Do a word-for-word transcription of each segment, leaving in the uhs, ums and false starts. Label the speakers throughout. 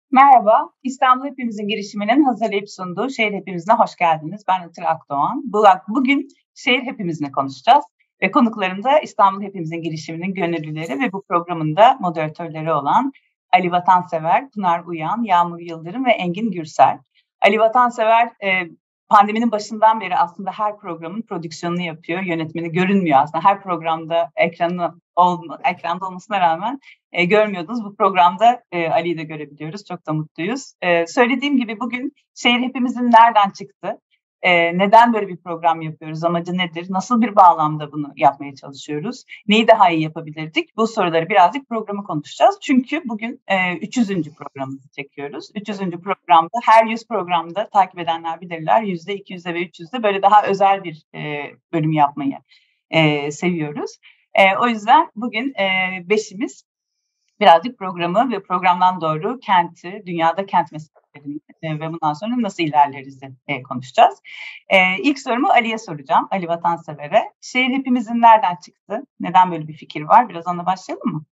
Speaker 1: Merhaba, İstanbul Hepimizin girişiminin hazırlayıp sunduğu Şehir Hepimizine hoş geldiniz. Ben Itır Akdoğan. Bu- Bugün Şehir Hepimizini konuşacağız ve konuklarım da İstanbul Hepimizin girişiminin gönüllüleri ve bu programın da moderatörleri olan Ali Vatansever, Pınar Uyan, Yağmur Yıldırım ve Engin Gürsel. Ali Vatansever e, pandeminin başından beri aslında her programın prodüksiyonunu yapıyor, yönetmeni görünmüyor aslında. Her programda ekranı olma, ekranda olmasına rağmen e, görmüyordunuz. Bu programda e, Ali'yi de görebiliyoruz. Çok da mutluyuz. E, söylediğim gibi bugün şehir hepimizin nereden çıktı? E, neden böyle bir program yapıyoruz? Amacı nedir? Nasıl bir bağlamda bunu yapmaya çalışıyoruz? Neyi daha iyi yapabilirdik? Bu soruları birazcık programı konuşacağız. Çünkü bugün e, üç yüzüncü programımızı çekiyoruz. üç yüzüncü programda her yüz programda takip edenler bilirler. yüzde iki yüzde ve üç yüzde böyle daha özel bir e, bölüm yapmayı e, seviyoruz. E, o yüzden bugün e, beşimiz birazcık programı ve programdan doğru kenti, dünyada kent meselelerini e, ve bundan sonra nasıl ilerleriz e, konuşacağız. E, ilk sorumu Ali'ye soracağım, Ali Vatansever'e. Şehir hepimizin nereden çıktı? Neden böyle bir fikir var? Biraz onunla başlayalım mı?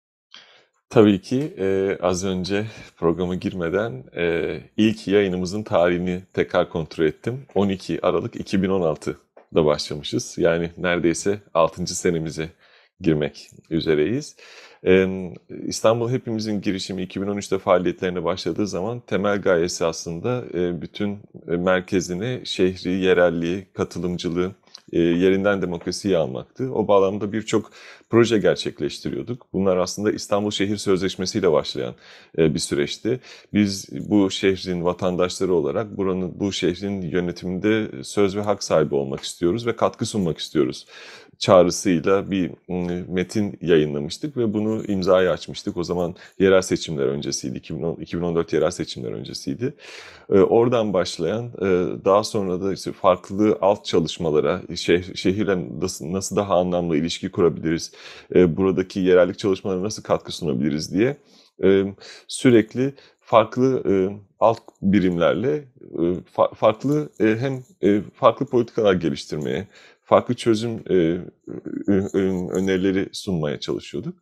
Speaker 2: Tabii ki e, az önce programa girmeden e, ilk yayınımızın tarihini tekrar kontrol ettim. on iki Aralık iki bin on altıda başlamışız. Yani neredeyse altıncı senemize girmek üzereyiz. E, İstanbul Hepimizin girişimi iki bin on üçte faaliyetlerine başladığı zaman temel gayesi aslında e, bütün e, merkezine şehri, yerelliği, katılımcılığı, e, yerinden demokrasiyi almaktı. O bağlamda birçok proje gerçekleştiriyorduk. Bunlar aslında İstanbul Şehir Sözleşmesi ile başlayan e, bir süreçti. Biz bu şehrin vatandaşları olarak buranın, bu şehrin yönetiminde söz ve hak sahibi olmak istiyoruz ve katkı sunmak istiyoruz çağrısıyla bir metin yayınlamıştık ve bunu imzaya açmıştık. O zaman yerel seçimler öncesiydi, iki bin on, iki bin on dört yerel seçimler öncesiydi. E, oradan başlayan, e, daha sonra da işte farklı alt çalışmalara, şeh, şehirle nasıl, nasıl daha anlamlı ilişki kurabiliriz, e, buradaki yerellik çalışmalarına nasıl katkı sunabiliriz diye e, sürekli farklı e, alt birimlerle e, fa- farklı e, hem e, farklı politikalar geliştirmeye, farklı çözüm e, ö- önerileri sunmaya çalışıyorduk.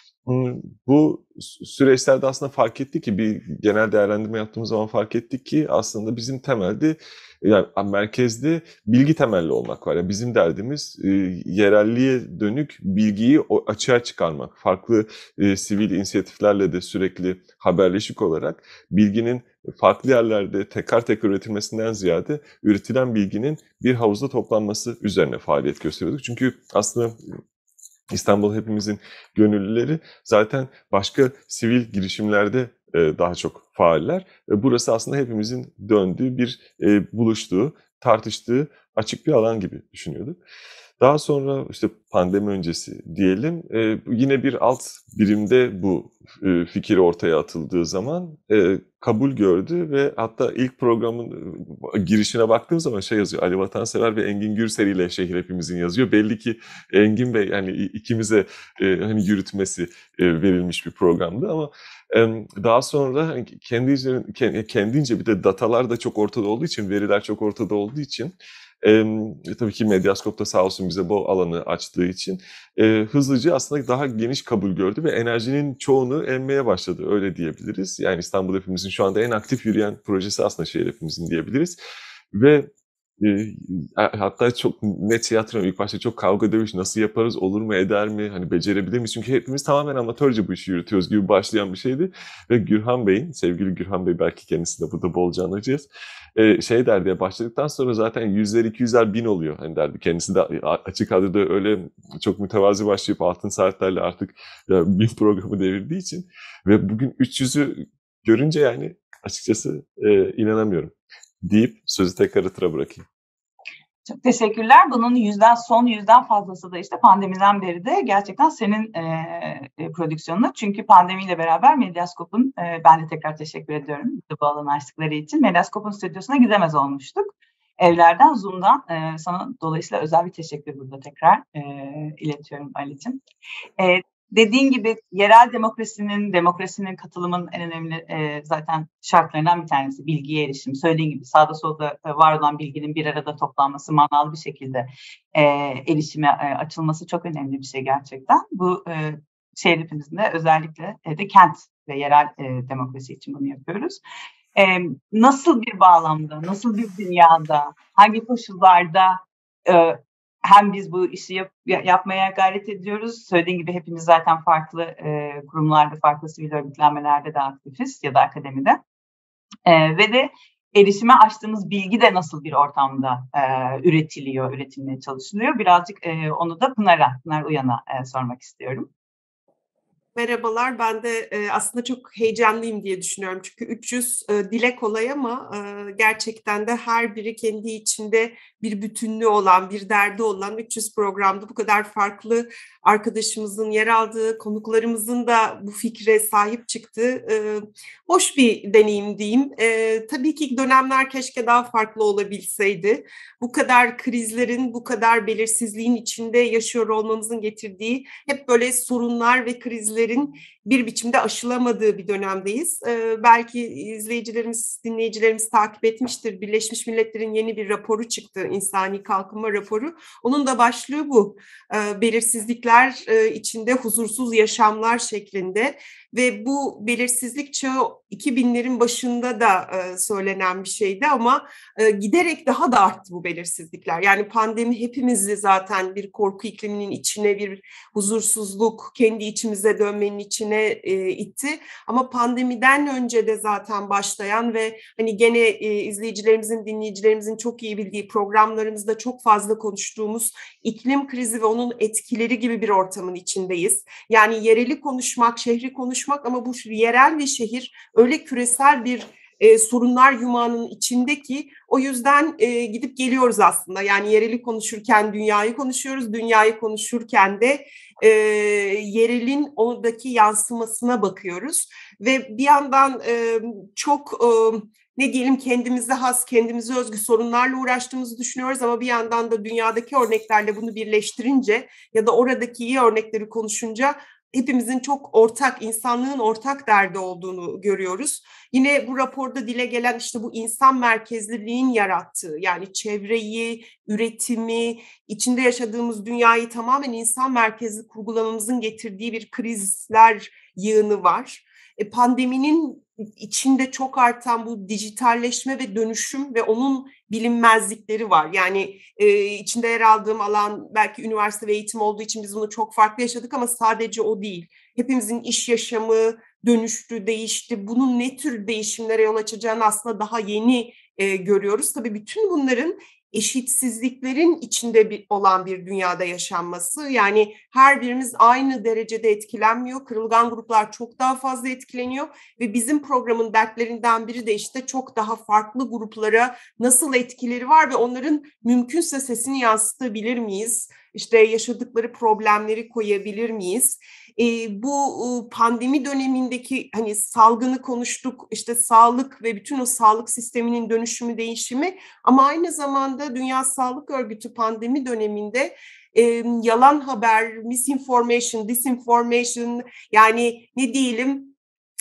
Speaker 2: Bu süreçlerde aslında fark ettik ki bir genel değerlendirme yaptığımız zaman fark ettik ki aslında bizim temelde yani merkezde bilgi temelli olmak var. Yani bizim derdimiz e, yerelliğe dönük bilgiyi o açığa çıkarmak. Farklı e, sivil inisiyatiflerle de sürekli haberleşik olarak bilginin farklı yerlerde tekrar tekrar üretilmesinden ziyade üretilen bilginin bir havuzda toplanması üzerine faaliyet gösteriyorduk. Çünkü aslında İstanbul Hepimizin gönüllüleri zaten başka sivil girişimlerde e, daha çok faaller. E, burası aslında hepimizin döndüğü bir e, buluştuğu, tartıştığı açık bir alan gibi düşünüyorduk. Daha sonra işte pandemi öncesi diyelim e, yine bir alt birimde bu e, fikir ortaya atıldığı zaman e, kabul gördü ve hatta ilk programın e, girişine baktığım zaman şey yazıyor, Ali Vatansever ve Engin Gürsel ile Şehir Hepimizin yazıyor. Belli ki Engin Bey yani ikimize e, hani yürütmesi e, verilmiş bir programdı ama e, daha sonra hani kendi üzerine, kendince bir de datalar da çok ortada olduğu için, veriler çok ortada olduğu için e, tabii ki Medyaskop da sağ olsun bize bu alanı açtığı için e, hızlıca aslında daha geniş kabul gördü ve enerjinin çoğunu emmeye başladı, öyle diyebiliriz. Yani İstanbul Hepimizin şu anda en aktif yürüyen projesi aslında Şehir Hepimizin diyebiliriz. Ve e, hatta çok net şey hatırlıyorum. İlk başta çok kavga dövüş, nasıl yaparız, olur mu, eder mi, hani becerebilir miyiz? Çünkü hepimiz tamamen amatörce bu işi yürütüyoruz gibi başlayan bir şeydi. Ve Gürhan Bey'in, sevgili Gürhan Bey, belki kendisi de burada bolca anacağız. E, şey derdi ya, başladıktan sonra zaten yüzler, iki yüzler, bin oluyor. Hani derdi kendisi de açık adada öyle çok mütevazi başlayıp altın saatlerle artık ya, bin programı devirdiği için. Ve bugün üç yüzü görünce yani açıkçası e, inanamıyorum deyip sözü tekrar Itır'a bırakayım.
Speaker 1: Çok teşekkürler. Bunun yüzden son yüzden fazlası da işte pandemiden beri de gerçekten senin e, e, prodüksiyonun. Çünkü pandemiyle beraber Medyaskop'un, e, ben de tekrar teşekkür ediyorum bu alanı açtıkları için. Medyaskop'un stüdyosuna gidemez olmuştuk. Evlerden, Zoom'dan e, sana dolayısıyla özel bir teşekkür burada tekrar e, iletiyorum Ali'cim. E, Dediğin gibi yerel demokrasinin, demokrasinin katılımın en önemli e, zaten şartlarından bir tanesi bilgiye erişim. Söylediğin gibi sağda solda e, var olan bilginin bir arada toplanması, manalı bir şekilde e, erişime e, açılması çok önemli bir şey gerçekten. Bu e, şehir hepimizin de özellikle e, de kent ve yerel e, demokrasi için bunu yapıyoruz. E, nasıl bir bağlamda, nasıl bir dünyada, hangi koşullarda e, hem biz bu işi yap, yapmaya gayret ediyoruz. Söylediğim gibi hepimiz zaten farklı e, kurumlarda, farklı sivil örgütlenmelerde de aktifiz ya da akademide. E, ve de erişime açtığımız bilgi de nasıl bir ortamda e, üretiliyor, üretilmeye çalışılıyor. Birazcık e, onu da Pınar'a, Pınar Uyan'a e, sormak istiyorum.
Speaker 3: Merhabalar, ben de e, aslında çok heyecanlıyım diye düşünüyorum. Çünkü üç yüz e, dile kolay ama e, gerçekten de her biri kendi içinde bir bütünlüğü olan, bir derdi olan üç yüz programda bu kadar farklı arkadaşımızın yer aldığı, konuklarımızın da bu fikre sahip çıktığı e, hoş bir deneyim diyeyim. E, tabii ki dönemler keşke daha farklı olabilseydi. Bu kadar krizlerin, bu kadar belirsizliğin içinde yaşıyor olmamızın getirdiği hep böyle sorunlar ve krizler bir biçimde aşılamadığı bir dönemdeyiz. Ee, belki izleyicilerimiz, dinleyicilerimiz takip etmiştir. Birleşmiş Milletler'in yeni bir raporu çıktı, İnsani Kalkınma Raporu. Onun da başlığı bu. Ee, belirsizlikler e, içinde huzursuz yaşamlar şeklinde ve bu belirsizlik çağı iki binlerin başında da e, söylenen bir şeydi ama e, giderek daha da arttı bu belirsizlikler. Yani pandemi hepimizi zaten bir korku ikliminin içine, bir huzursuzluk, kendi içimize dönmenin içine e, itti. Ama pandemiden önce de zaten başlayan ve hani gene e, izleyicilerimizin, dinleyicilerimizin çok iyi bildiği programlarımızda çok fazla konuştuğumuz iklim krizi ve onun etkileri gibi bir ortamın içindeyiz. Yani yereli konuşmak, şehri konuşmak ama bu yerel ve şehir öyle küresel bir e, sorunlar yumağının içindeki, o yüzden e, gidip geliyoruz aslında. Yani yereli konuşurken dünyayı konuşuyoruz, dünyayı konuşurken de e, yerelin oradaki yansımasına bakıyoruz. Ve bir yandan e, çok... E, ne diyelim kendimize has, kendimize özgü sorunlarla uğraştığımızı düşünüyoruz ama bir yandan da dünyadaki örneklerle bunu birleştirince ya da oradaki iyi örnekleri konuşunca hepimizin çok ortak, insanlığın ortak derdi olduğunu görüyoruz. Yine bu raporda dile gelen işte bu insan merkezliliğin yarattığı, yani çevreyi, üretimi, içinde yaşadığımız dünyayı tamamen insan merkezli kurgulamamızın getirdiği bir krizler yığını var. E, pandeminin içinde çok artan bu dijitalleşme ve dönüşüm ve onun bilinmezlikleri var. Yani e, içinde yer aldığım alan belki üniversite ve eğitim olduğu için biz bunu çok farklı yaşadık ama sadece o değil. Hepimizin iş yaşamı dönüştü, değişti. Bunun ne tür değişimlere yol açacağını aslında daha yeni e, görüyoruz. Tabii bütün bunların eşitsizliklerin içinde bir, olan bir dünyada yaşanması, yani her birimiz aynı derecede etkilenmiyor. Kırılgan gruplar çok daha fazla etkileniyor ve bizim programın dertlerinden biri de işte çok daha farklı gruplara nasıl etkileri var ve onların mümkünse sesini yansıtabilir miyiz? İşte yaşadıkları problemleri koyabilir miyiz? E, bu pandemi dönemindeki hani salgını konuştuk, işte sağlık ve bütün o sağlık sisteminin dönüşümü, değişimi ama aynı zamanda Dünya Sağlık Örgütü pandemi döneminde e, yalan haber, misinformation, disinformation, yani ne diyelim,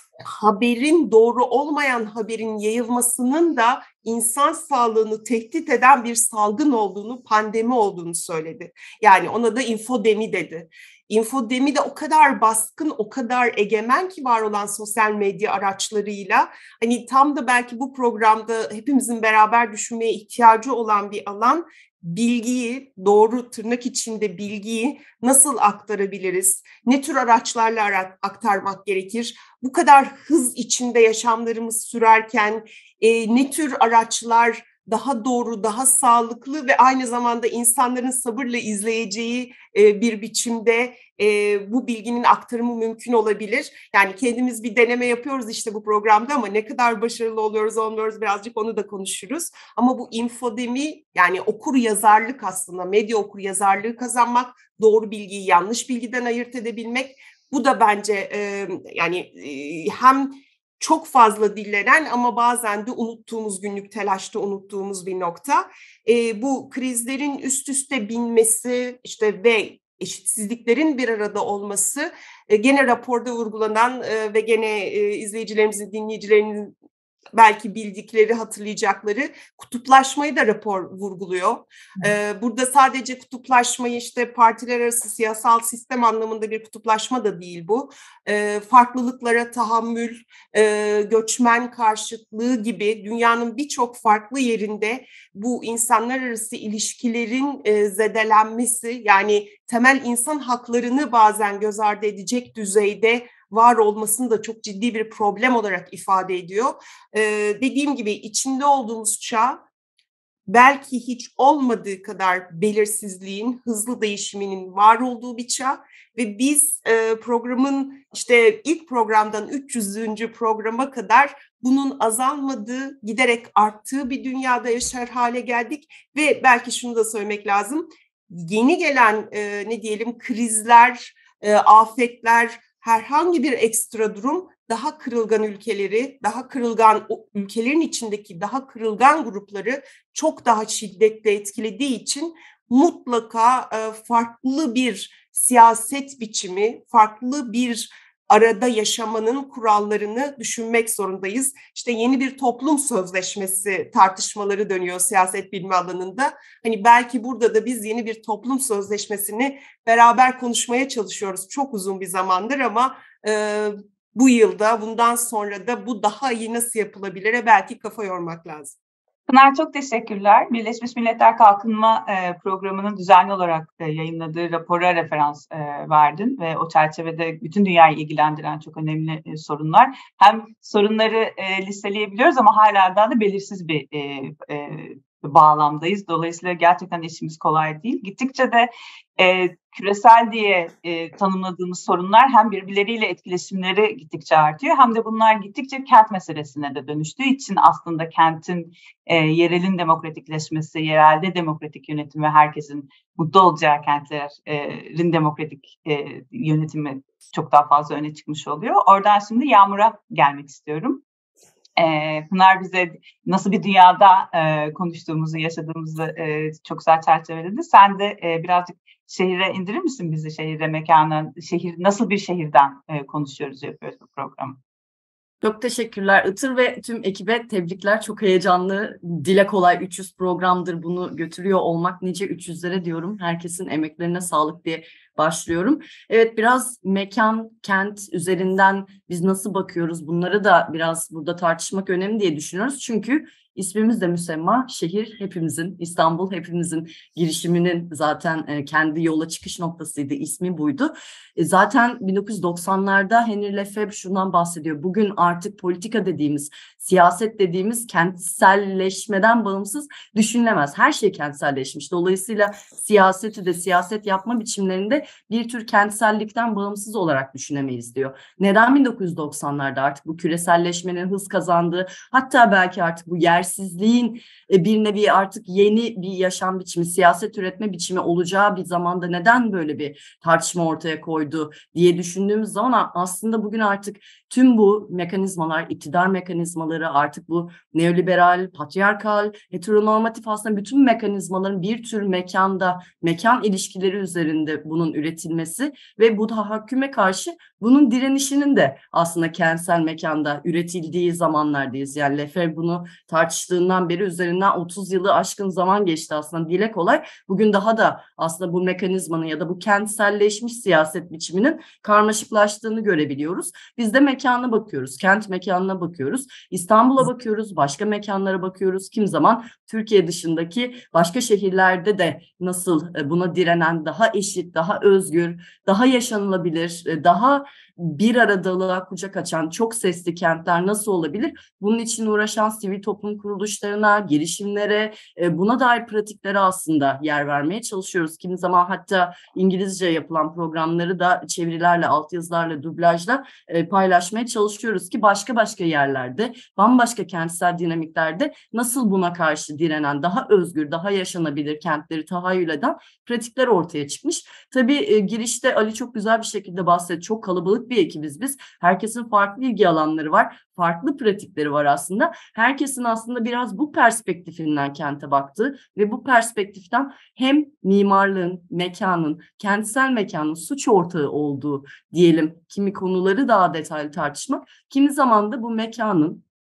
Speaker 3: haberin, doğru olmayan haberin yayılmasının da insan sağlığını tehdit eden bir salgın olduğunu, pandemi olduğunu söyledi. Yani ona da infodemi dedi. İnfodemi de o kadar baskın, o kadar egemen ki var olan sosyal medya araçlarıyla. Hani tam da belki bu programda hepimizin beraber düşünmeye ihtiyacı olan bir alan. Bilgiyi, doğru tırnak içinde bilgiyi nasıl aktarabiliriz? Ne tür araçlarla aktarmak gerekir? Bu kadar hız içinde yaşamlarımız sürerken e, ne tür araçlar daha doğru, daha sağlıklı ve aynı zamanda insanların sabırla izleyeceği e, bir biçimde e, bu bilginin aktarımı mümkün olabilir. Yani kendimiz bir deneme yapıyoruz işte bu programda ama ne kadar başarılı oluyoruz, olmuyoruz, birazcık onu da konuşuruz. Ama bu infodemi, yani okur yazarlık, aslında medya okur yazarlığı kazanmak, doğru bilgiyi yanlış bilgiden ayırt edebilmek, bu da bence e, yani e, hem çok fazla dillenen ama bazen de unuttuğumuz, günlük telaşta unuttuğumuz bir nokta. E, bu krizlerin üst üste binmesi işte ve eşitsizliklerin bir arada olması e, gene raporda vurgulanan e, ve gene e, izleyicilerimizin, dinleyicilerimizin belki bildikleri, hatırlayacakları kutuplaşmayı da rapor vurguluyor. Ee, burada sadece kutuplaşmayı işte partiler arası siyasal sistem anlamında bir kutuplaşma da değil bu. Ee, farklılıklara tahammül, e, göçmen karşıtlığı gibi dünyanın birçok farklı yerinde bu insanlar arası ilişkilerin e, zedelenmesi, yani temel insan haklarını bazen göz ardı edecek düzeyde var olmasını da çok ciddi bir problem olarak ifade ediyor. Ee, dediğim gibi içinde olduğumuz çağ belki hiç olmadığı kadar belirsizliğin, hızlı değişiminin var olduğu bir çağ ve biz e, programın işte ilk programdan üç yüzüncü programa kadar bunun azalmadığı, giderek arttığı bir dünyada yaşar hale geldik ve belki şunu da söylemek lazım. Yeni gelen e, ne diyelim krizler, e, afetler, herhangi bir ekstra durum daha kırılgan ülkeleri, daha kırılgan ülkelerin içindeki daha kırılgan grupları çok daha şiddetle etkilediği için mutlaka farklı bir siyaset biçimi, farklı bir arada yaşamanın kurallarını düşünmek zorundayız. İşte yeni bir toplum sözleşmesi tartışmaları dönüyor siyaset bilimi alanında. Hani belki burada da biz yeni bir toplum sözleşmesini beraber konuşmaya çalışıyoruz çok uzun bir zamandır ama e, bu yılda, bundan sonra da bu daha iyi nasıl yapılabilire belki kafa yormak lazım.
Speaker 1: Pınar çok teşekkürler. Birleşmiş Milletler Kalkınma e, Programı'nın düzenli olarak e, yayınladığı rapora referans e, verdin ve o çerçevede bütün dünyayı ilgilendiren çok önemli e, sorunlar. Hem sorunları e, listeleyebiliyoruz ama hala daha da belirsiz bir e, e, bağlamdayız. Dolayısıyla gerçekten işimiz kolay değil. Gittikçe de e, küresel diye e, tanımladığımız sorunlar hem birbirleriyle etkileşimleri gittikçe artıyor hem de bunlar gittikçe kent meselesine de dönüştüğü için aslında kentin e, yerelin demokratikleşmesi, yerelde demokratik yönetim ve herkesin mutlu olacağı kentlerin demokratik e, yönetimi çok daha fazla öne çıkmış oluyor. Oradan şimdi Yağmur'a gelmek istiyorum. Ee, Pınar bize nasıl bir dünyada e, konuştuğumuzu, yaşadığımızı e, çok güzel çerçeveledi. Sen de e, birazcık şehire indirir misin bizi, şehire, mekana, şehir nasıl bir şehirden e, konuşuyoruz, yapıyoruz bu programı?
Speaker 4: Çok teşekkürler Itır ve tüm ekibe tebrikler. Çok heyecanlı, dile kolay üç yüz programdır bunu götürüyor olmak nice üç yüzlere diyorum. Herkesin emeklerine sağlık diye başlıyorum. Evet, biraz mekan, kent üzerinden biz nasıl bakıyoruz bunları da biraz burada tartışmak önemli diye düşünüyoruz. Çünkü ismimiz de müsemma, şehir hepimizin, İstanbul hepimizin girişiminin zaten kendi yola çıkış noktasıydı, ismi buydu. Zaten bin dokuz yüz doksanlarda Henry Lefebvre şundan bahsediyor. Bugün artık politika dediğimiz, siyaset dediğimiz kentselleşmeden bağımsız düşünülemez. Her şey kentselleşmiş. Dolayısıyla siyaseti de siyaset yapma biçimlerinde bir tür kentsellikten bağımsız olarak düşünemeyiz diyor. Neden bin dokuz yüz doksanlarda artık bu küreselleşmenin hız kazandığı, hatta belki artık bu yersizliğin bir nevi artık yeni bir yaşam biçimi, siyaset üretme biçimi olacağı bir zamanda neden böyle bir tartışma ortaya koydu diye düşündüğümüz zaman aslında bugün artık tüm bu mekanizmalar, iktidar mekanizmaları, artık bu neoliberal, patriarkal, heteronormatif aslında bütün mekanizmaların bir tür mekanda, mekan ilişkileri üzerinde bunun üretilmesi ve bu tahakküme karşı bunun direnişinin de aslında kentsel mekanda üretildiği zamanlardayız. Yani Lefebvre bunu tartıştığından beri üzerinden otuz yılı aşkın zaman geçti aslında, dile kolay. Bugün daha da aslında bu mekanizmanın ya da bu kentselleşmiş siyaset biçiminin karmaşıklaştığını görebiliyoruz. Biz de mekana bakıyoruz, kent mekanına bakıyoruz, İstanbul'a bakıyoruz, başka mekanlara bakıyoruz. Kim zaman Türkiye dışındaki başka şehirlerde de nasıl buna direnen, daha eşit, daha özgür, daha yaşanılabilir, daha bir aradalığa kucak açan çok sesli kentler nasıl olabilir? Bunun için uğraşan sivil toplum kuruluşlarına, girişimlere, buna dair pratiklere aslında yer vermeye çalışıyoruz. Kimi zaman hatta İngilizce yapılan programları da çevirilerle, altyazılarla, dublajla paylaşmaya çalışıyoruz ki başka başka yerlerde, bambaşka kentsel dinamiklerde nasıl buna karşı direnen, daha özgür, daha yaşanabilir kentleri tahayyül eden pratikler ortaya çıkmış. Tabii girişte Ali çok güzel bir şekilde bahsetti. Çok kalabalık bir ekibiz biz. Herkesin farklı ilgi alanları var. Farklı pratikleri var aslında. Herkesin aslında biraz bu perspektifinden kente baktığı ve bu perspektiften hem mimarlığın, mekanın, kentsel mekanın suç ortağı olduğu diyelim kimi konuları daha detaylı tartışmak, kimi zaman da bu mekanın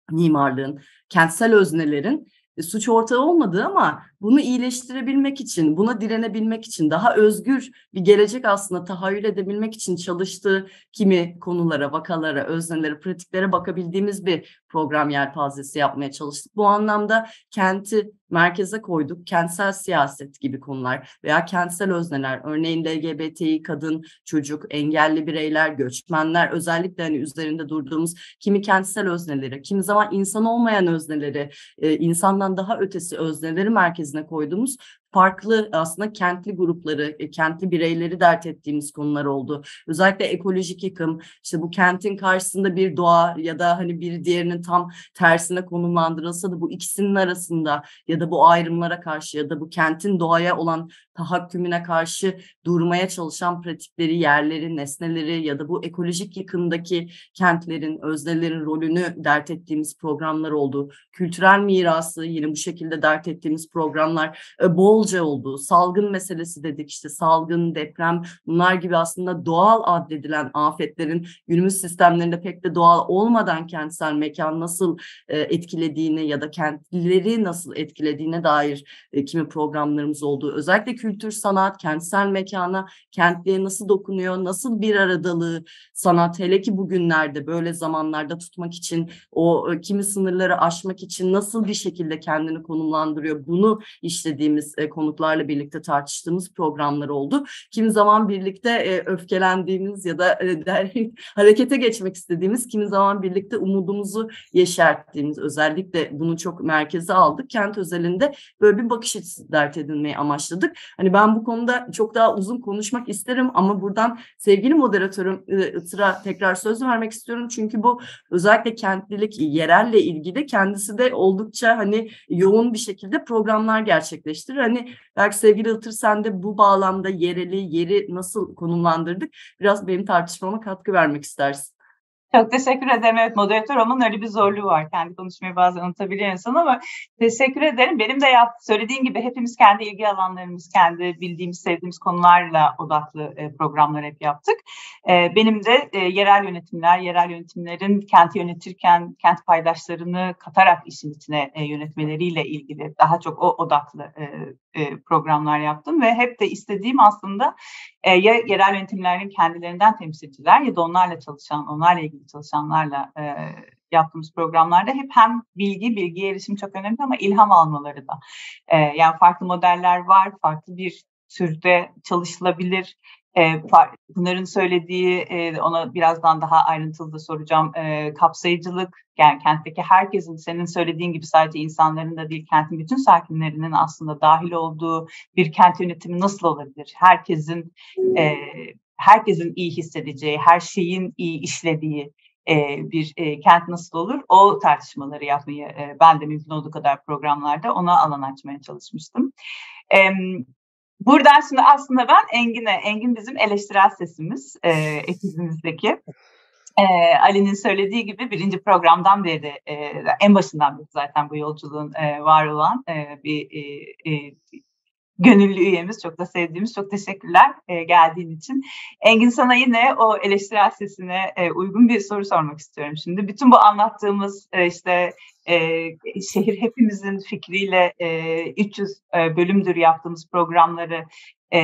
Speaker 4: mimarlığın, kentsel öznelerin suç ortağı olmadığı ama bunu iyileştirebilmek için, buna direnebilmek için, daha özgür bir gelecek aslında tahayyül edebilmek için çalıştığı kimi konulara, vakalara, öznelere, pratiklere bakabildiğimiz bir program yelpazesi yapmaya çalıştık. Bu anlamda kenti merkeze koyduk. Kentsel siyaset gibi konular veya kentsel özneler, örneğin L G B T İ kadın, çocuk, engelli bireyler, göçmenler, özellikle hani üzerinde durduğumuz kimi kentsel özneleri, kimi zaman insan olmayan özneleri, e, insandan daha ötesi özneleri merkezine koyduğumuz farklı aslında kentli grupları, kentli bireyleri dert ettiğimiz konular oldu. Özellikle ekolojik yıkım, işte bu kentin karşısında bir doğa ya da hani bir diğerinin tam tersine konumlandırılsa da bu ikisinin arasında ya da bu ayrımlara karşı ya da bu kentin doğaya olan tahakkümüne karşı durmaya çalışan pratikleri, yerleri, nesneleri ya da bu ekolojik yıkımdaki kentlerin, öznelerin rolünü dert ettiğimiz programlar oldu. Kültürel mirası yine bu şekilde dert ettiğimiz programlar bol oldu. Salgın meselesi dedik, işte salgın, deprem, bunlar gibi aslında doğal addedilen afetlerin günümüz sistemlerinde pek de doğal olmadan kentsel mekan nasıl e, etkilediğini ya da kentlileri nasıl etkilediğine dair e, kimi programlarımız oldu. Özellikle kültür, sanat, kentsel mekana, kentliğe nasıl dokunuyor, nasıl bir aradalığı sanat, hele ki bugünlerde böyle zamanlarda tutmak için, o e, kimi sınırları aşmak için nasıl bir şekilde kendini konumlandırıyor, bunu işlediğimiz e, konuklarla birlikte tartıştığımız programlar oldu. Kimi zaman birlikte e, öfkelendiğimiz ya da e, der, harekete geçmek istediğimiz, kimi zaman birlikte umudumuzu yeşerttiğimiz, özellikle bunu çok merkeze aldık. Kent özelinde böyle bir bakış açısı dert edinmeyi amaçladık. Hani ben bu konuda çok daha uzun konuşmak isterim ama buradan sevgili moderatörüm Itır'a tekrar söz vermek istiyorum. Çünkü bu özellikle kentlilik, yerelle ilgili kendisi de oldukça hani yoğun bir şekilde programlar gerçekleştirir. Hani belki sevgili Itır, sen de bu bağlamda yereli, yeri nasıl konumlandırdık? Biraz benim tartışmama katkı vermek istersin.
Speaker 1: Çok teşekkür ederim. Evet, moderatör olmanın öyle bir zorluğu var. Kendi konuşmayı bazen unutabiliyor insan ama teşekkür ederim. Benim de yap, söylediğin gibi hepimiz kendi ilgi alanlarımız, kendi bildiğimiz, sevdiğimiz konularla odaklı e, programlar hep yaptık. E, benim de e, yerel yönetimler, yerel yönetimlerin kenti yönetirken kent paydaşlarını katarak işin içine e, yönetmeleriyle ilgili daha çok o odaklı e, e, programlar yaptım ve hep de istediğim aslında e, ya yerel yönetimlerin kendilerinden temsilciler ya da onlarla çalışan, onlarla ilgili çalışanlarla e, yaptığımız programlarda hep hem bilgi, bilgiye erişim çok önemli ama ilham almaları da. E, yani farklı modeller var, farklı bir türde çalışılabilir. E, Pınar'ın söylediği, e, ona birazdan daha ayrıntılı da soracağım, e, kapsayıcılık, yani kentteki herkesin, senin söylediğin gibi sadece insanların da değil, kentin bütün sakinlerinin aslında dahil olduğu bir kent yönetimi nasıl olabilir? Herkesin e, herkesin iyi hissedeceği, her şeyin iyi işlediği e, bir e, kent nasıl olur? O tartışmaları yapmayı e, ben de mümkün olduğu kadar programlarda ona alan açmaya çalışmıştım. Evet. Buradan şimdi aslında ben Engin'e, Engin bizim eleştirel sesimiz e, ekibimizdeki. E, Ali'nin söylediği gibi birinci programdan beri, e, en başından beri zaten bu yolculuğun e, var olan e, bir e, e, gönüllü üyemiz, çok da sevdiğimiz, çok teşekkürler e, geldiğin için. Engin, sana yine o eleştirel sesine e, uygun bir soru sormak istiyorum şimdi. Bütün bu anlattığımız e, işte e, şehir hepimizin fikriyle e, üç yüz e, bölümdür yaptığımız programları e,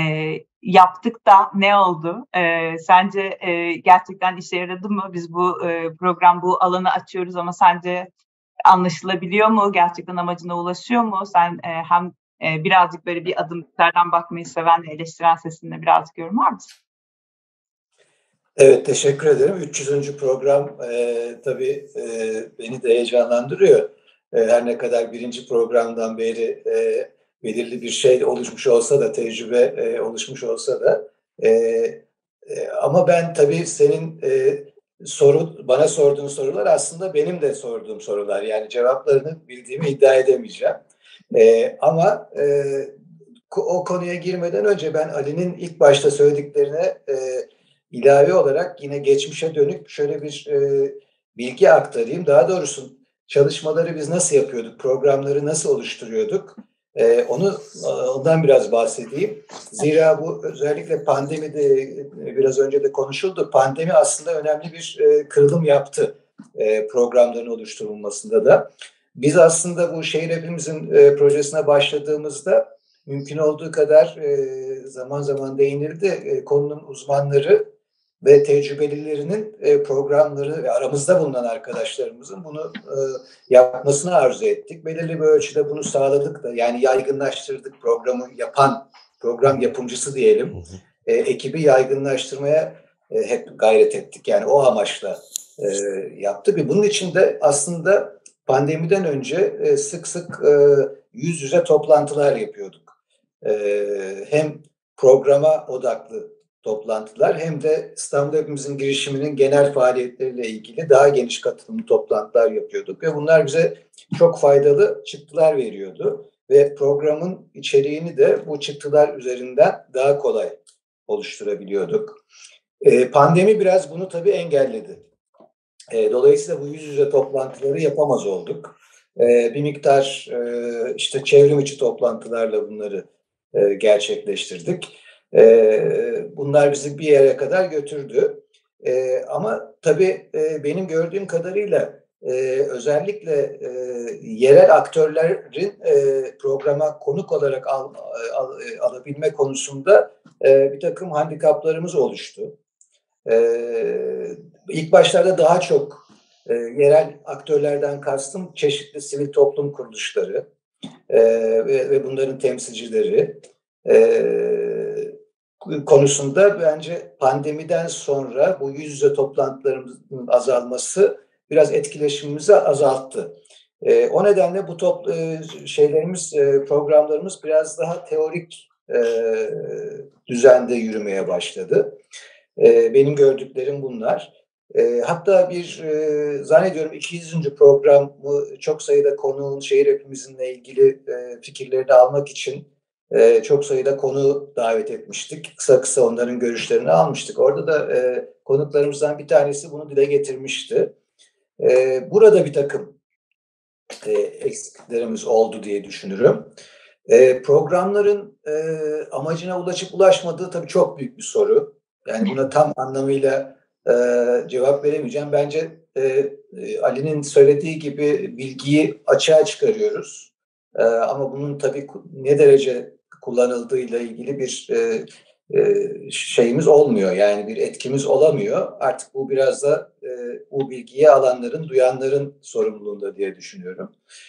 Speaker 1: yaptık da ne oldu? E, sence e, gerçekten işe yaradı mı? Biz bu e, program, bu alanı açıyoruz ama sence anlaşılabiliyor mu? Gerçekten amacına ulaşıyor mu? Sen e, hem e, birazcık böyle bir adım dışarıdan bakmayı seven ve eleştiren sesinde birazcık yorumlar mısın?
Speaker 5: Evet, teşekkür ederim. üç yüzüncü program e, tabii e, beni de heyecanlandırıyor. E, her ne kadar birinci programdan beri e, belirli bir şey oluşmuş olsa da, tecrübe e, oluşmuş olsa da e, e, ama ben tabii senin e, soru bana sorduğun sorular aslında benim de sorduğum sorular. Yani cevaplarını bildiğimi iddia edemeyeceğim. E, ama e, o konuya girmeden önce ben Ali'nin ilk başta söylediklerine e, ilave olarak yine geçmişe dönük şöyle bir e, bilgi aktarayım. Daha doğrusu çalışmaları biz nasıl yapıyorduk, programları nasıl oluşturuyorduk, e, onu ondan biraz bahsedeyim. Zira bu özellikle pandemide biraz önce de konuşuldu. Pandemi aslında önemli bir e, kırılım yaptı e, programların oluşturulmasında da. Biz aslında bu Şehir Hepimizin e, projesine başladığımızda mümkün olduğu kadar e, zaman zaman değinildi. E, konunun uzmanları ve tecrübelilerinin e, programları ve aramızda bulunan arkadaşlarımızın bunu e, yapmasını arzu ettik. Belirli bir ölçüde bunu sağladık da, yani yaygınlaştırdık, programı yapan, program yapımcısı diyelim, e, ekibi yaygınlaştırmaya e, hep gayret ettik. Yani o amaçla e, yaptık ve bunun için de aslında pandemiden önce e, sık sık e, yüz yüze toplantılar yapıyorduk. E, hem programa odaklı toplantılar hem de İstanbul Hepimizin girişiminin genel faaliyetleriyle ilgili daha geniş katılımlı toplantılar yapıyorduk ve bunlar bize çok faydalı çıktılar veriyordu ve programın içeriğini de bu çıktılar üzerinden daha kolay oluşturabiliyorduk. Ee, pandemi biraz bunu tabii engelledi. Ee, dolayısıyla bu yüz yüze toplantıları yapamaz olduk. Ee, bir miktar e, işte çevrim içi toplantılarla bunları e, gerçekleştirdik. Bunlar bizi bir yere kadar götürdü. Ama tabii benim gördüğüm kadarıyla özellikle yerel aktörlerin programa konuk olarak al, al, alabilme konusunda bir takım handikaplarımız oluştu. İlk başlarda daha çok yerel aktörlerden kastım çeşitli sivil toplum kuruluşları ve bunların temsilcileri konusunda bence pandemiden sonra bu yüz yüze toplantılarımızın azalması biraz etkileşimimizi azalttı. E, o nedenle bu top, e, şeylerimiz, e, programlarımız biraz daha teorik e, düzende yürümeye başladı. E, benim gördüklerim bunlar. E, hatta bir e, zannediyorum iki yüzüncü programı çok sayıda konuğun Şehir Hepimizinle ilgili e, fikirlerini almak için Ee, çok sayıda konu davet etmiştik. Kısa kısa onların görüşlerini almıştık. Orada da e, konuklarımızdan bir tanesi bunu dile getirmişti. E, burada bir takım e, eksiklerimiz oldu diye düşünürüm. E, programların e, amacına ulaşıp ulaşmadığı tabii çok büyük bir soru. Yani buna tam anlamıyla e, cevap veremeyeceğim. Bence e, e, Ali'nin söylediği gibi bilgiyi açığa çıkarıyoruz. E, ama bunun tabii ne derece kullanıldığıyla ilgili bir e, e, şeyimiz olmuyor. Yani bir etkimiz olamıyor. Artık bu biraz da e, bu bilgiyi alanların, duyanların sorumluluğunda diye düşünüyorum.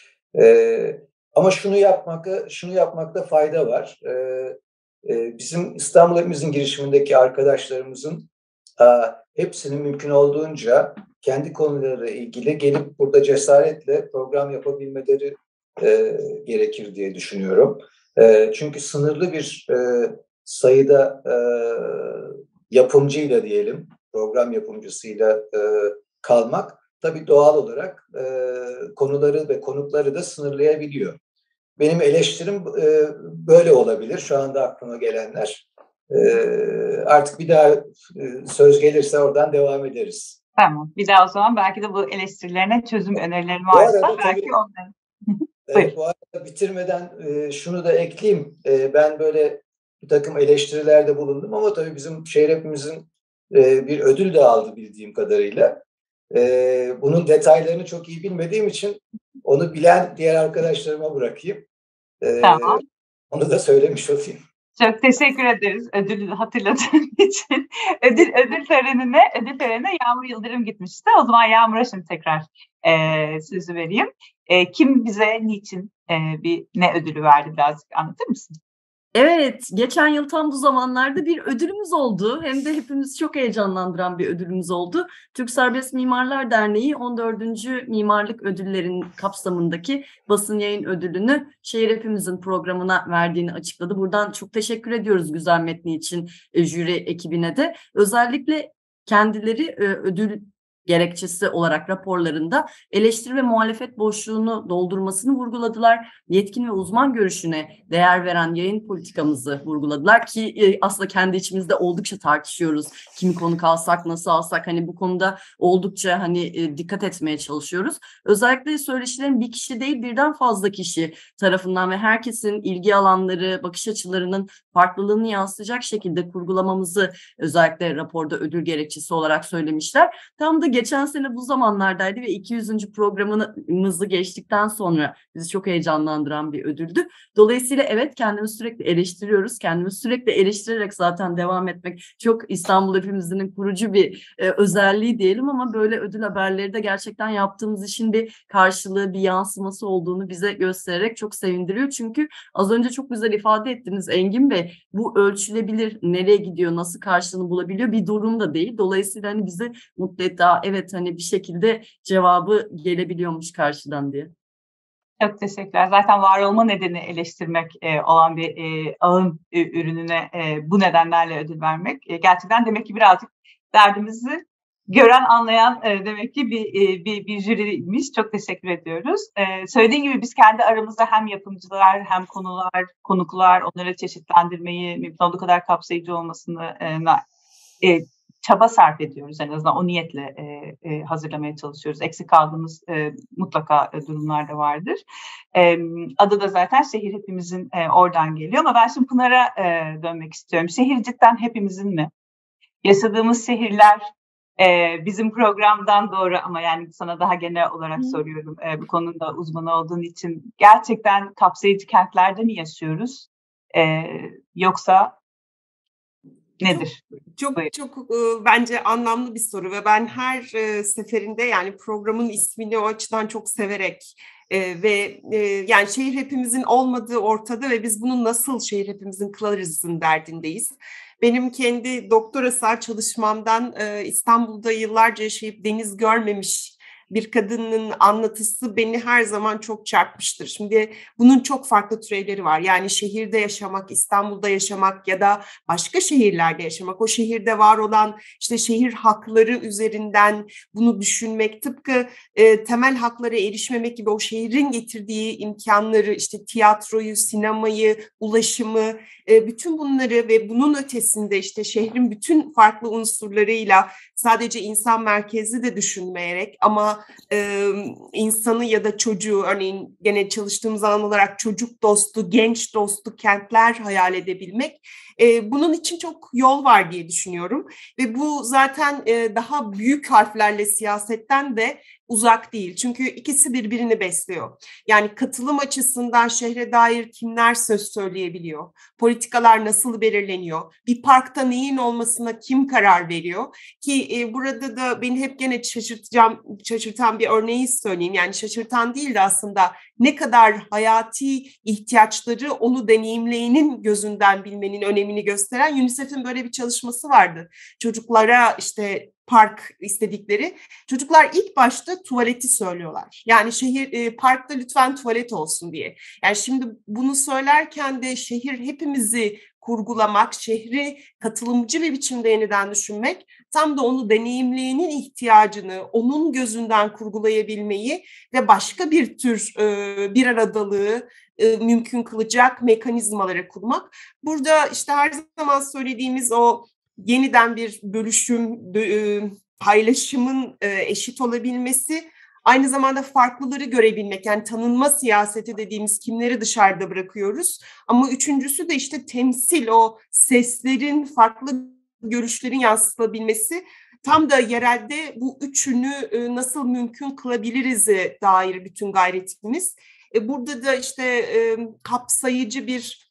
Speaker 5: E, ama şunu yapmakta, şunu yapmakta fayda var. E, e, bizim İstanbul Hepimizin girişimindeki arkadaşlarımızın e, hepsinin mümkün olduğunca kendi konularıyla ilgili gelip burada cesaretle program yapabilmeleri e, gerekir diye düşünüyorum. E, çünkü sınırlı bir e, sayıda e, yapımcıyla diyelim, program yapımcısıyla e, kalmak tabii doğal olarak e, konuları ve konukları da sınırlayabiliyor. Benim eleştirim e, böyle olabilir. Şu anda aklıma gelenler. E, artık bir daha e, söz gelirse oradan devam ederiz.
Speaker 1: Tamam. Bir daha o zaman belki de bu eleştirilerine çözüm önerilerin varsa
Speaker 5: arada,
Speaker 1: belki
Speaker 5: tabii,
Speaker 1: onları.
Speaker 5: Evet, bu arada bitirmeden e, şunu da ekleyeyim. E, ben böyle bir takım eleştirilerde bulundum ama tabii bizim Şehir Hepimizin e, bir ödül de aldı bildiğim kadarıyla. E, bunun detaylarını çok iyi bilmediğim için onu bilen diğer arkadaşlarıma bırakayım. E,
Speaker 1: Tamam.
Speaker 5: Onu da söylemiş olayım.
Speaker 1: Çok teşekkür ederiz ödülü hatırladığın için. Ödül, ödül törenine, ödül törenine Yağmur Yıldırım gitmişti. O zaman Yağmur'a şimdi tekrar e, sözü vereyim. E, kim bize niçin e, bir ne ödülü verdi, birazcık anlatır mısın?
Speaker 4: Evet, geçen yıl tam bu zamanlarda bir ödülümüz oldu. Hem de hepimizi çok heyecanlandıran bir ödülümüz oldu. Türk Serbest Mimarlar Derneği on dördüncü Mimarlık Ödülleri'nin kapsamındaki basın yayın ödülünü Şehir Hepimizin programına verdiğini açıkladı. Buradan çok teşekkür ediyoruz güzel metni için e, jüri ekibine de. Özellikle kendileri e, ödül gerekçesi olarak raporlarında eleştiri ve muhalefet boşluğunu doldurmasını vurguladılar. Yetkin ve uzman görüşüne değer veren yayın politikamızı vurguladılar ki e, aslında kendi içimizde oldukça tartışıyoruz. Kimi konuk alsak, nasıl alsak, hani bu konuda oldukça hani e, dikkat etmeye çalışıyoruz. Özellikle söyleşilerin bir kişi değil birden fazla kişi tarafından ve herkesin ilgi alanları, bakış açılarının farklılığını yansıtacak şekilde kurgulamamızı özellikle raporda ödül gerekçesi olarak söylemişler. Tam da geçen sene bu zamanlardaydı ve iki yüzüncü programımızı geçtikten sonra bizi çok heyecanlandıran bir ödüldü. Dolayısıyla evet, kendimizi sürekli eleştiriyoruz. Kendimizi sürekli eleştirerek zaten devam etmek çok İstanbul Hepimizin kurucu bir e, özelliği diyelim, ama böyle ödül haberleri de gerçekten yaptığımız işin bir karşılığı, bir yansıması olduğunu bize göstererek çok sevindiriyor. Çünkü az önce çok güzel ifade ettiniz Engin Bey, bu ölçülebilir, nereye gidiyor, nasıl karşılığını bulabiliyor bir durum da değil. Dolayısıyla hani bizi mutlu etti. Evet, hani bir şekilde cevabı gelebiliyormuş karşıdan diye.
Speaker 1: Çok teşekkürler. Zaten var olma nedeni eleştirmek e, olan bir e, ağın e, ürününe e, bu nedenlerle ödül vermek. E, gerçekten demek ki birazcık derdimizi gören, anlayan e, demek ki bir, e, bir, bir jüriymiş. Çok teşekkür ediyoruz. E, söylediğim gibi biz kendi aramızda hem yapımcılar hem konular, konuklar, onları çeşitlendirmeyi, mümkün olduğu kadar kapsayıcı olmasını e, e, çaba sarf ediyoruz. En azından o niyetle e, e, hazırlamaya çalışıyoruz. Eksik kaldığımız e, mutlaka e, durumlar da vardır. E, adı da zaten Şehir Hepimizin e, oradan geliyor. Ama ben şimdi Pınar'a e, dönmek istiyorum. Şehir cidden hepimizin mi? Yaşadığımız şehirler e, bizim programdan doğru, ama yani sana daha genel olarak Hı. soruyorum. E, bu konuda uzmanı olduğun için gerçekten kapsayıcı kentlerde mi yaşıyoruz? E, yoksa nedir?
Speaker 3: Çok çok, çok e, bence anlamlı bir soru ve ben her e, seferinde yani programın ismini o açıdan çok severek e, ve e, yani şehir hepimizin olmadığı ortada ve biz bunu nasıl şehir hepimizin kılarızın derdindeyiz. Benim kendi doktora saha çalışmamdan e, İstanbul'da yıllarca yaşayıp deniz görmemiş bir kadının anlatısı beni her zaman çok çarpmıştır. Şimdi bunun çok farklı türevleri var. Yani şehirde yaşamak, İstanbul'da yaşamak ya da başka şehirlerde yaşamak, o şehirde var olan işte şehir hakları üzerinden bunu düşünmek, tıpkı e, temel haklara erişmemek gibi o şehrin getirdiği imkanları, işte tiyatroyu, sinemayı, ulaşımı, e, bütün bunları ve bunun ötesinde işte şehrin bütün farklı unsurlarıyla sadece insan merkezli de düşünmeyerek ama e, insanı ya da çocuğu, örneğin gene çalıştığımız alan olarak çocuk dostu, genç dostu kentler hayal edebilmek. E, bunun için çok yol var diye düşünüyorum ve bu zaten e, daha büyük harflerle siyasetten de uzak değil. Çünkü ikisi birbirini besliyor. Yani katılım açısından şehre dair kimler söz söyleyebiliyor? Politikalar nasıl belirleniyor? Bir parkta neyin olmasına kim karar veriyor? Ki e, burada da beni hep gene şaşırtacağım, şaşırtan bir örneği söyleyeyim. Yani şaşırtan değil de aslında ne kadar hayati ihtiyaçları onu deneyimleyenin gözünden bilmenin önemini gösteren UNICEF'in böyle bir çalışması vardı. Çocuklara işte park istedikleri. Çocuklar ilk başta tuvaleti söylüyorlar. Yani şehir e, parkta lütfen tuvalet olsun diye. Yani şimdi bunu söylerken de şehir hepimizi kurgulamak, şehri katılımcı bir biçimde yeniden düşünmek, tam da onu deneyimleyenin ihtiyacını onun gözünden kurgulayabilmeyi ve başka bir tür e, bir aradalığı e, mümkün kılacak mekanizmaları kurmak. Burada işte her zaman söylediğimiz o yeniden bir bölüşüm, paylaşımın eşit olabilmesi, aynı zamanda farklıları görebilmek, yani tanınma siyaseti dediğimiz kimleri dışarıda bırakıyoruz. Ama üçüncüsü de işte temsil, o seslerin, farklı görüşlerin yansıtabilmesi. Tam da yerelde bu üçünü nasıl mümkün kılabiliriz'e dair bütün gayretimiz. Burada da işte kapsayıcı bir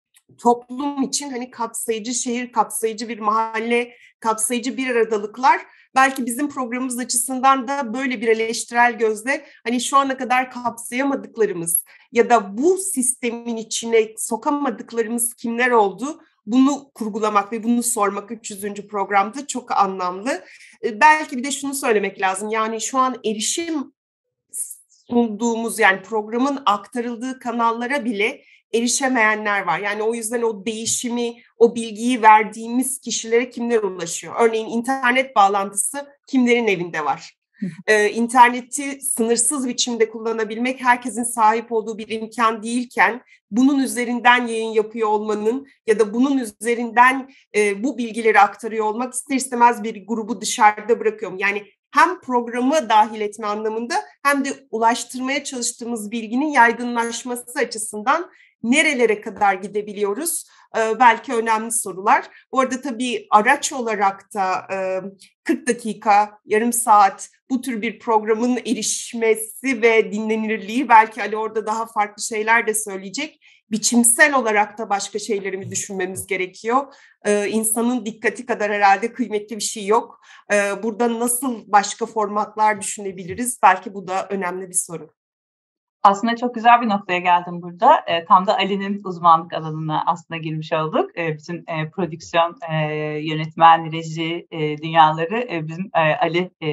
Speaker 3: toplum için hani kapsayıcı şehir, kapsayıcı bir mahalle, kapsayıcı bir aradalıklar belki bizim programımız açısından da böyle bir eleştirel gözle hani şu ana kadar kapsayamadıklarımız ya da bu sistemin içine sokamadıklarımız kimler oldu? Bunu kurgulamak ve bunu sormak üç yüzüncü programda çok anlamlı. Belki bir de şunu söylemek lazım. Yani şu an erişim sunduğumuz, yani programın aktarıldığı kanallara bile erişemeyenler var. Yani o yüzden o değişimi, o bilgiyi verdiğimiz kişilere kimler ulaşıyor? Örneğin internet bağlantısı kimlerin evinde var? Ee, interneti sınırsız biçimde kullanabilmek herkesin sahip olduğu bir imkan değilken, bunun üzerinden yayın yapıyor olmanın ya da bunun üzerinden e, bu bilgileri aktarıyor olmak ister istemez bir grubu dışarıda bırakıyorum. Yani hem programı dahil etme anlamında hem de ulaştırmaya çalıştığımız bilginin yaygınlaşması açısından nerelere kadar gidebiliyoruz? e, belki önemli sorular. Bu arada tabii araç olarak da e, kırk dakika, yarım saat bu tür bir programın erişmesi ve dinlenirliği, belki Ali orada daha farklı şeyler de söyleyecek. Biçimsel olarak da başka şeyleri mi düşünmemiz gerekiyor? Ee, insanın dikkati kadar herhalde kıymetli bir şey yok. Ee, burada nasıl başka formatlar düşünebiliriz? Belki bu da önemli bir soru.
Speaker 1: Aslında çok güzel bir noktaya geldim burada. E, tam da Ali'nin uzmanlık alanına aslında girmiş olduk. E, bütün e, prodüksiyon, e, yönetmen, reji e, dünyaları e, bizim e, Ali e,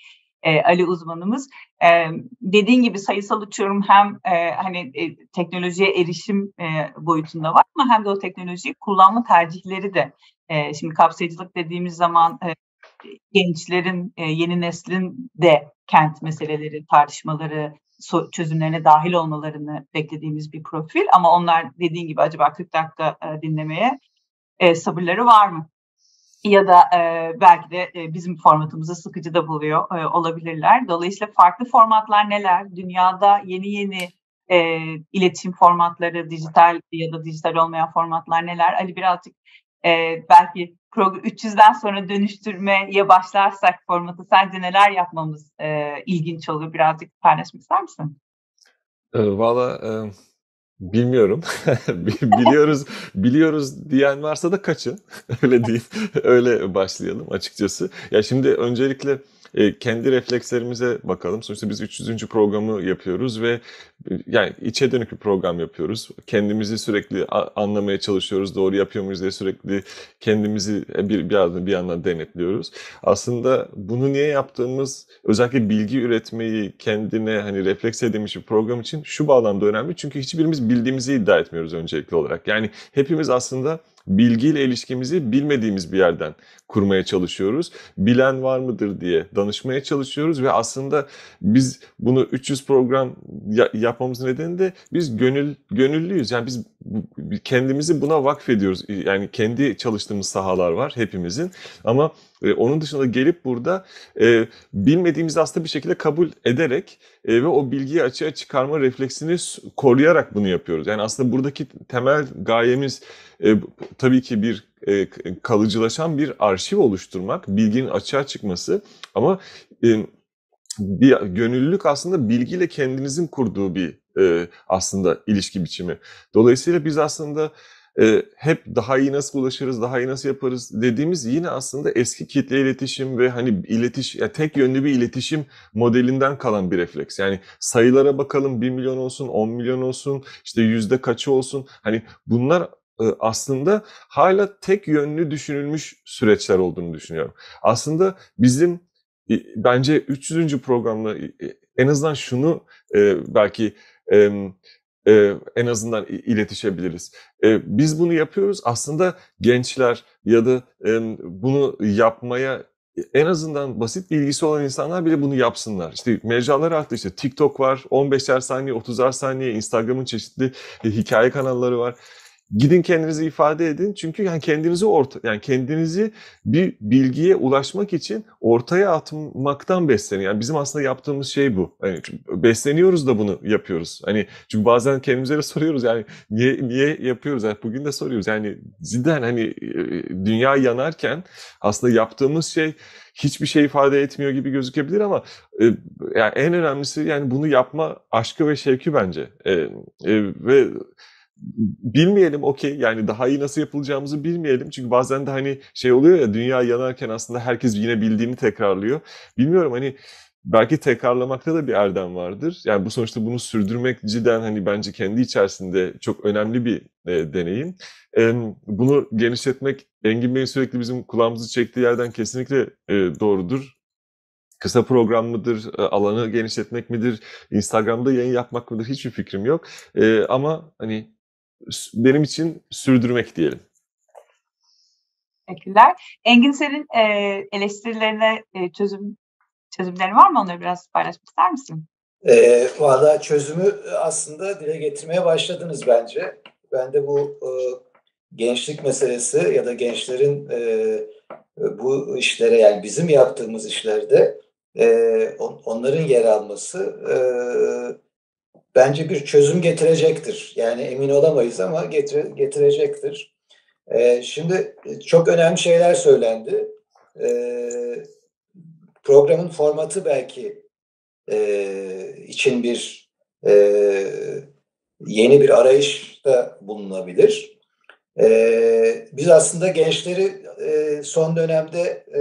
Speaker 1: e, Ali uzmanımız. E, dediğin gibi sayısal uçurum hem e, hani e, teknolojiye erişim e, boyutunda var ama hem de o teknolojiyi kullanma tercihleri de. E, şimdi kapsayıcılık dediğimiz zaman e, gençlerin, e, yeni neslin de kent meseleleri, tartışmaları, çözümlerine dahil olmalarını beklediğimiz bir profil. Ama onlar dediğin gibi acaba kırk dakika e, dinlemeye e, sabırları var mı? Ya da e, belki de e, bizim formatımızı sıkıcı da buluyor e, olabilirler. Dolayısıyla farklı formatlar neler? Dünyada yeni yeni e, iletişim formatları, dijital ya da dijital olmayan formatlar neler? Ali birazcık e, belki program üç yüzden sonra dönüştürmeye başlarsak formatı sence neler yapmamız e, ilginç olur? Birazcık paylaşmak ister misin?
Speaker 2: E, Valla e, bilmiyorum. biliyoruz biliyoruz diyen varsa da kaçın. Öyle diyeyim. Öyle başlayalım açıkçası. Ya şimdi öncelikle e, kendi reflekslerimize bakalım. Sonuçta biz üç yüzüncü programı yapıyoruz ve e, yani içe dönük bir program yapıyoruz. Kendimizi sürekli a- anlamaya çalışıyoruz. Doğru yapıyor muyuz diye sürekli kendimizi bir bir yandan, bir yandan denetliyoruz. Aslında bunu niye yaptığımız, özellikle bilgi üretmeyi kendine hani refleks edilmiş bir program için şu bağlamda önemli. Çünkü hiçbirimiz bildiğimizi iddia etmiyoruz öncelikli olarak. Yani hepimiz aslında bilgiyle ilişkimizi bilmediğimiz bir yerden kurmaya çalışıyoruz. Bilen var mıdır diye danışmaya çalışıyoruz ve aslında biz bunu üç yüz program ya- yapmamızın nedeni de biz gönül gönüllüyüz. Yani biz kendimizi buna vakfediyoruz. Yani kendi çalıştığımız sahalar var hepimizin. Ama e, onun dışında gelip burada e, bilmediğimizi aslında bir şekilde kabul ederek e, ve o bilgiyi açığa çıkarma refleksini koruyarak bunu yapıyoruz. Yani aslında buradaki temel gayemiz e, tabii ki bir e, kalıcılaşan bir arşiv oluşturmak, bilginin açığa çıkması ama e, bir gönüllülük aslında bilgiyle kendinizin kurduğu bir e, aslında ilişki biçimi. Dolayısıyla biz aslında e, hep daha iyi nasıl ulaşırız, daha iyi nasıl yaparız dediğimiz yine aslında eski kitle iletişim ve hani iletiş, ya tek yönlü bir iletişim modelinden kalan bir refleks. Yani sayılara bakalım, bir milyon olsun, on milyon olsun, işte yüzde kaçı olsun. Hani bunlar e, aslında hala tek yönlü düşünülmüş süreçler olduğunu düşünüyorum. Aslında bizim bence üç yüzüncü programla en azından şunu e, belki e, e, en azından iletişebiliriz. E, biz bunu yapıyoruz. Aslında gençler ya da e, bunu yapmaya en azından basit bilgisi olan insanlar bile bunu yapsınlar. İşte mecralar arttı. İşte TikTok var, on beşer saniye, otuzar saniye, Instagram'ın çeşitli e, hikaye kanalları var. Gidin kendinizi ifade edin. Çünkü yani kendinizi orta yani kendinizi bir bilgiye ulaşmak için ortaya atmaktan besleniyor. Yani bizim aslında yaptığımız şey bu. Hani besleniyoruz da bunu yapıyoruz. Hani çünkü bazen kendimize de soruyoruz yani niye niye yapıyoruz? Yani bugün de soruyoruz. Yani cidden hani dünya yanarken aslında yaptığımız şey hiçbir şey ifade etmiyor gibi gözükebilir ama e, yani en önemlisi yani bunu yapma aşkı ve şevki bence. E, e, ve bilmeyelim okey yani daha iyi nasıl yapılacağımızı bilmeyelim. Çünkü bazen de hani şey oluyor ya dünya yanarken aslında herkes yine bildiğini tekrarlıyor. Bilmiyorum hani belki tekrarlamakta da bir erdem vardır. Yani bu sonuçta bunu sürdürmek cidden hani bence kendi içerisinde çok önemli bir e, deneyim. E, bunu genişletmek Engin Bey'in sürekli bizim kulağımızı çektiği yerden kesinlikle e, doğrudur. Kısa program mıdır, alanı genişletmek midir, Instagram'da yayın yapmak mıdır hiçbir fikrim yok. E, ama hani benim için sürdürmek diyelim.
Speaker 1: Teşekkürler. Engin senin e, eleştirilerine e, çözüm çözümlerin var mı? Onları biraz paylaşmak ister misin?
Speaker 5: E, Valla çözümü aslında dile getirmeye başladınız bence. Ben de bu e, gençlik meselesi ya da gençlerin e, bu işlere yani bizim yaptığımız işlerde e, on, onların yer alması e, bence bir çözüm getirecektir. Yani emin olamayız ama getire, getirecektir. E, şimdi çok önemli şeyler söylendi. E, programın formatı belki e, için bir e, yeni bir arayışta bulunabilir. E, biz aslında gençleri e, son dönemde e,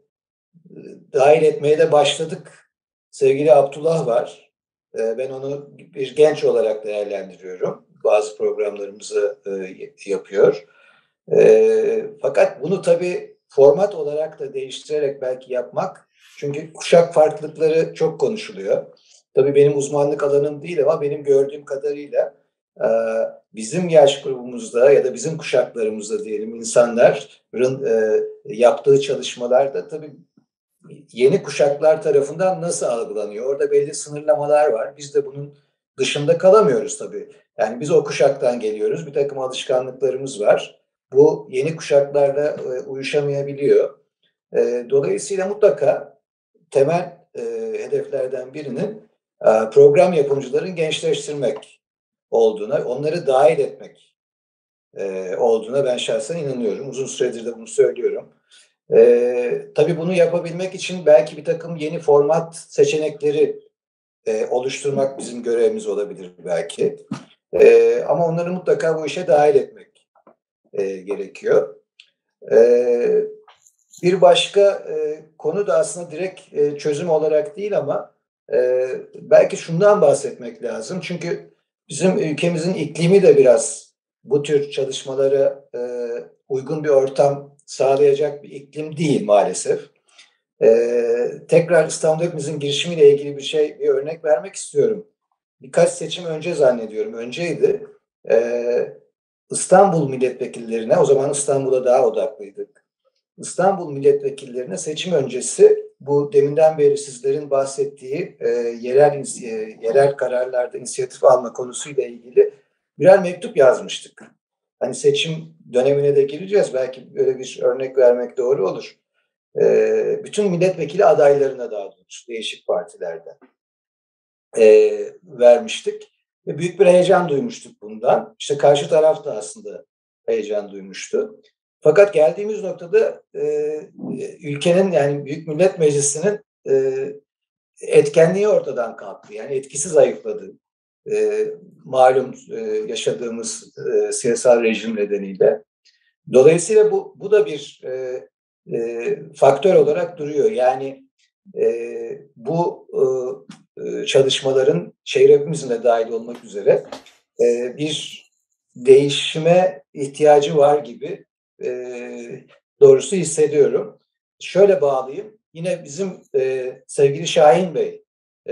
Speaker 5: dahil etmeye de başladık. Sevgili Abdullah var. E, ben onu bir genç olarak değerlendiriyorum. Bazı programlarımızı e, yapıyor. E, fakat bunu tabii format olarak da değiştirerek belki yapmak. Çünkü kuşak farklılıkları çok konuşuluyor. Tabii benim uzmanlık alanım değil ama benim gördüğüm kadarıyla e, bizim yaş grubumuzda ya da bizim kuşaklarımızda diyelim insanların e, yaptığı çalışmalarda tabii yeni kuşaklar tarafından nasıl algılanıyor? Orada belli sınırlamalar var. Biz de bunun dışında kalamıyoruz tabii. Yani biz o kuşaktan geliyoruz. Bir takım alışkanlıklarımız var. Bu yeni kuşaklarla e, uyuşamayabiliyor. E, dolayısıyla mutlaka temel e, hedeflerden birinin e, program yapımcıların gençleştirmek olduğuna, onları dahil etmek e, olduğuna ben şahsen inanıyorum. Uzun süredir de bunu söylüyorum. Ee, tabii bunu yapabilmek için belki bir takım yeni format seçenekleri e, oluşturmak bizim görevimiz olabilir belki. E, ama onları mutlaka bu işe dahil etmek e, gerekiyor. E, bir başka e, konu da aslında direkt e, çözüm olarak değil ama e, belki şundan bahsetmek lazım. Çünkü bizim ülkemizin iklimi de biraz bu tür çalışmalara e, uygun bir ortam sağlayacak bir iklim değil maalesef. Ee, tekrar İstanbul Hepimizin girişimiyle ilgili bir şey, bir örnek vermek istiyorum. Birkaç seçim önce zannediyorum, önceydi. Ee, İstanbul milletvekillerine, o zaman İstanbul'a daha odaklıydık. İstanbul milletvekillerine seçim öncesi bu deminden beri sizlerin bahsettiği e, yerel e, yerel kararlarda inisiyatif alma konusuyla ilgili birer mektup yazmıştık. Hani seçim dönemine de gireceğiz. Belki böyle bir örnek vermek doğru olur. Ee, bütün milletvekili adaylarına daha doğrusu değişik partilerden e, vermiştik. Ve büyük bir heyecan duymuştuk bundan. İşte karşı taraf da aslında heyecan duymuştu. Fakat geldiğimiz noktada e, ülkenin yani Büyük Millet Meclisi'nin e, etkenliği ortadan kalktı. Yani etkisi zayıfladı. E, malum e, yaşadığımız e, siyasal rejim nedeniyle. Dolayısıyla bu, bu da bir e, e, faktör olarak duruyor. Yani e, bu e, çalışmaların şehir hepimizin de dahil olmak üzere e, bir değişime ihtiyacı var gibi e, doğrusu hissediyorum. Şöyle bağlayayım. Yine bizim e, sevgili Şahin Bey, e,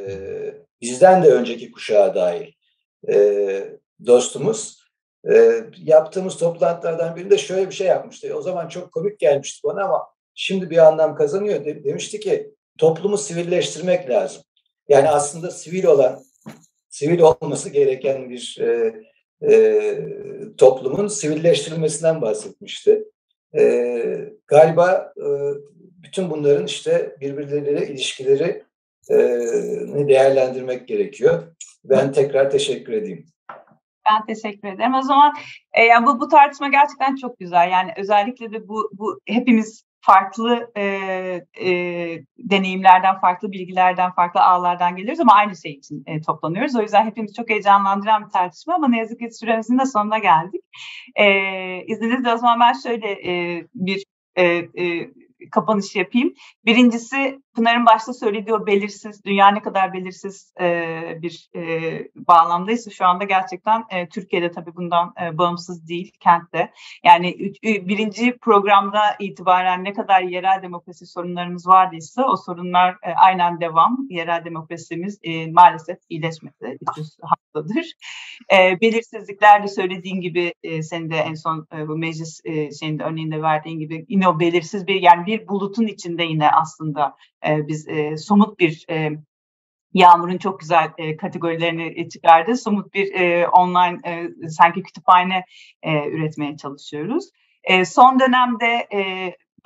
Speaker 5: bizden de önceki kuşağa dahil e, dostumuz, e, yaptığımız toplantılardan birinde şöyle bir şey yapmıştı. O zaman çok komik gelmişti bana ama şimdi bir anlam kazanıyor. De, demişti ki toplumu sivilleştirmek lazım. Yani aslında sivil olan, sivil olması gereken bir e, e, toplumun sivilleştirilmesinden bahsetmişti. E, galiba e, bütün bunların işte birbirleriyle ilişkileri e, değerlendirmek gerekiyor. Ben tekrar teşekkür edeyim.
Speaker 1: Ben teşekkür ederim. O zaman e, yani bu, bu tartışma gerçekten çok güzel. Yani özellikle de bu, bu hepimiz farklı e, e, deneyimlerden, farklı bilgilerden, farklı ağlardan geliyoruz ama aynı şey için e, toplanıyoruz. O yüzden hepimiz çok heyecanlandıran bir tartışma ama ne yazık ki süremizin de sonuna geldik. E, izninizle o zaman ben şöyle e, bir e, e, kapanış yapayım. Birincisi Pınar'ın başta söylediği o belirsiz, dünya ne kadar belirsiz e, bir e, bağlamdaysa şu anda gerçekten e, Türkiye'de tabii bundan e, bağımsız değil, kentte. Yani üç, birinci programda itibaren ne kadar yerel demokrasi sorunlarımız vardıysa o sorunlar e, aynen devam. Yerel demokrasimiz e, maalesef iyileşmedi. üç yüz haftadır. E, belirsizlikler de söylediğin gibi e, senin de en son e, bu meclis e, şeyinde örneğinde verdiğin gibi yine o belirsiz bir yani bir bulutun içinde yine aslında e, biz e, somut bir e, Yağmur'un çok güzel e, kategorilerini çıkardı. Somut bir e, online e, sanki kütüphane e, üretmeye çalışıyoruz. E, son dönemde e,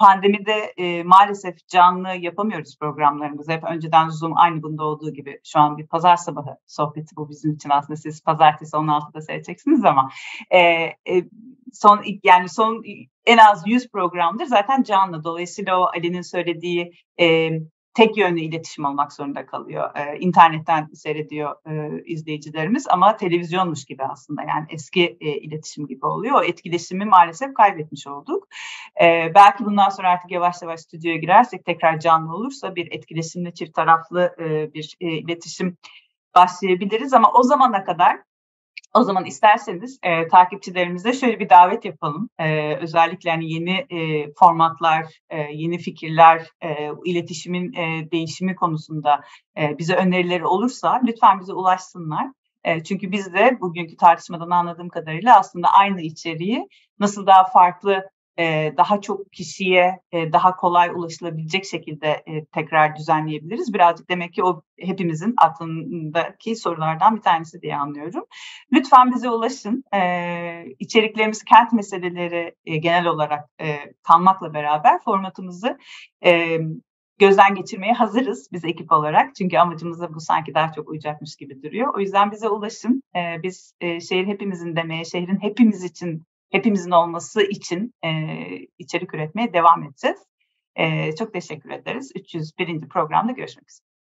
Speaker 1: pandemide e, maalesef canlı yapamıyoruz programlarımızı. Hep önceden Zoom, aynı bunda olduğu gibi. Şu an bir pazar sabahı sohbeti bu bizim için aslında. Siz pazartesi on altıda seyredeceksiniz ama e, e, son yani son en az yüz programdır zaten canlı. Dolayısıyla o Ali'nin söylediği e, tek yönlü iletişim olmak zorunda kalıyor. Ee, internetten seyrediyor e, izleyicilerimiz ama televizyonmuş gibi aslında, yani eski e, iletişim gibi oluyor. O etkileşimi maalesef kaybetmiş olduk. Ee, belki bundan sonra artık yavaş yavaş stüdyoya girersek, tekrar canlı olursa bir etkileşimli, çift taraflı e, bir e, iletişim başlayabiliriz ama o zamana kadar, o zaman isterseniz e, takipçilerimize şöyle bir davet yapalım. E, özellikle yani yeni e, formatlar, e, yeni fikirler, e, iletişimin e, değişimi konusunda e, bize önerileri olursa lütfen bize ulaşsınlar. E, çünkü biz de bugünkü tartışmadan anladığım kadarıyla aslında aynı içeriği nasıl daha farklı, e, daha çok kişiye e, daha kolay ulaşılabilecek şekilde e, tekrar düzenleyebiliriz. Birazcık demek ki o hepimizin aklındaki sorulardan bir tanesi diye anlıyorum. Lütfen bize ulaşın. E, içeriklerimiz kent meseleleri e, genel olarak e, kalmakla beraber formatımızı e, gözden geçirmeye hazırız biz ekip olarak. Çünkü amacımıza bu sanki daha çok uyacakmış gibi duruyor. O yüzden bize ulaşın. E, biz e, şehir hepimizin demeye, şehrin hepimiz için, hepimizin olması için e, içerik üretmeye devam edeceğiz. E, çok teşekkür ederiz. üç yüz birinci programda görüşmek üzere.